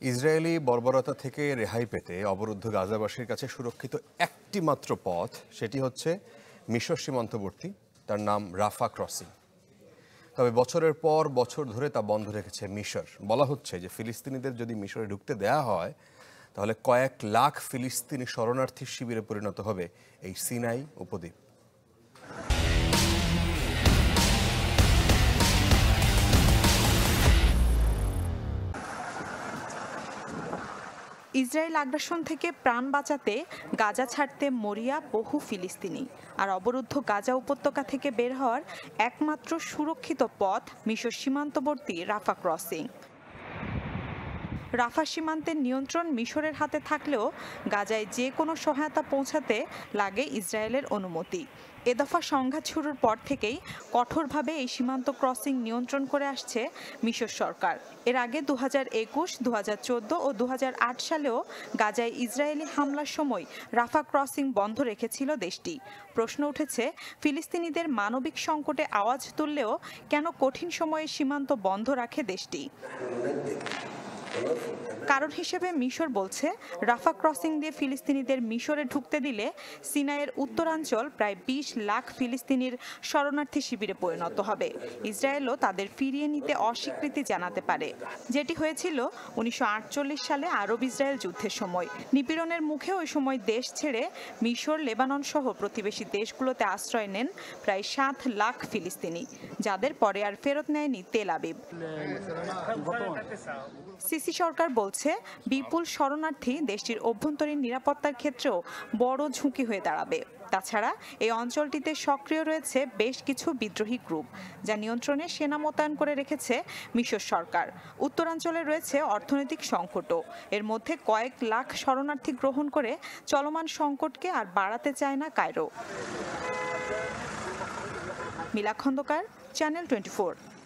Israeli বর্বরতা থেকে রেহাই পেতে অবরুদ্ধ গাজাবাসীর কাছে সুরক্ষিত একটি মাত্র পথ, সেটি হচ্ছে মিশর সীমান্তবর্তী, তার নাম রাফা ক্রসিং। তবে বছরের পর বছর ধরে তা বন্ধ রেখেছে মিশর। বলা হচ্ছে যে ফিলিস্তিনিদের যদি মিশরে ঢুকতে দেয়া হয় তাহলে কয়েক লাখ ফিলিস্তিনি শরণার্থীর শিবিরে পরিণত হবে এই সিনাই উপদ্বীপ। ইসরায়েল আগ্রাসন থেকে প্রাণ বাঁচাতে গাজা ছাড়তে মরিয়া বহু ফিলিস্তিনি। আর অবরুদ্ধ গাজা উপত্যকা থেকে বের হওয়ার একমাত্র সুরক্ষিত পথ মিশর সীমান্তবর্তী রাফা ক্রসিং। রাফা সীমান্তের নিয়ন্ত্রণ মিশরের হাতে থাকলেও গাজায় যে কোনো সহায়তা পৌঁছাতে লাগে ইসরায়েলের অনুমতি। এ দফা সংঘাত শুরুর পর থেকেই কঠোরভাবে এই সীমান্ত ক্রসিং নিয়ন্ত্রণ করে আসছে মিশর সরকার। এর আগে 2021, 2014 ও 2008 সালেও গাজায় ইসরায়েলি হামলার সময় রাফা ক্রসিং বন্ধ রেখেছিল দেশটি। প্রশ্ন উঠেছে, ফিলিস্তিনিদের মানবিক সংকটে আওয়াজ তুললেও কেন কঠিন সময়ে সীমান্ত বন্ধ রাখে দেশটি? কারণ হিসেবে মিশর বলছে, রাফা ক্রসিং দিয়ে ফিলিস্তিনিদের মিশরে ঢুকতে দিলে সিনাইয়ের উত্তরাঞ্চল প্রায় 20 লাখ ফিলিস্তিনির শরণার্থী শিবিরে পরিণত হবে। ইসরায়েলও তাদের ফিরিয়ে নিতে অস্বীকৃতি জানাতে পারে, যেটি হয়েছিল 1948 সালে আরব ইসরায়েল যুদ্ধের সময়। নিপীড়নের মুখে ওই সময় দেশ ছেড়ে মিশর, লেবানন সহ প্রতিবেশী দেশগুলোতে আশ্রয় নেন প্রায় 7 লাখ ফিলিস্তিনি, যাদের পরে আর ফেরত নেয়নি তেল আবিব। সিসি সরকার বলছে, বিপুল শরণার্থী দেশটির অভ্যন্তরীণ নিরাপত্তার ক্ষেত্রেও বড় ঝুঁকি হয়ে দাঁড়াবে। তাছাড়া এই অঞ্চলটিতে সক্রিয় রয়েছে বেশ কিছু বিদ্রোহী গ্রুপ, যা নিয়ন্ত্রণে সেনা মোতায়েন করে রেখেছে মিশর সরকার। উত্তরাঞ্চলে রয়েছে অর্থনৈতিক সংকটও। এর মধ্যে কয়েক লাখ শরণার্থী গ্রহণ করে চলমান সংকটকে আর বাড়াতে চায় না কায়রো। মিলা খন্দকার, চ্যানেল 24।